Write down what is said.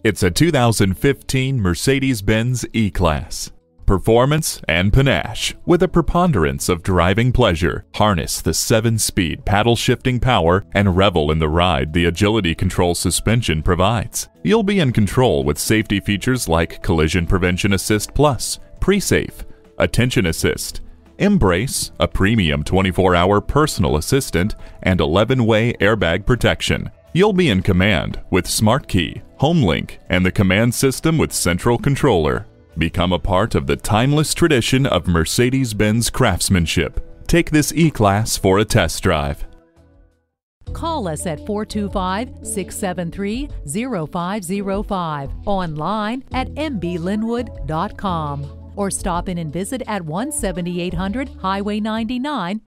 It's a 2015 Mercedes-Benz E-Class. Performance and panache with a preponderance of driving pleasure. Harness the 7-speed paddle-shifting power and revel in the ride the agility control suspension provides. You'll be in control with safety features like Collision Prevention Assist Plus, Pre-Safe, Attention Assist, Embrace, a premium 24-hour personal assistant, and 11-way airbag protection. You'll be in command with Smart Key, Home Link, and the command system with Central Controller. Become a part of the timeless tradition of Mercedes-Benz craftsmanship. Take this E-Class for a test drive. Call us at 425-673-0505, online at mblynnwood.com, or stop in and visit at 17800 Highway 99,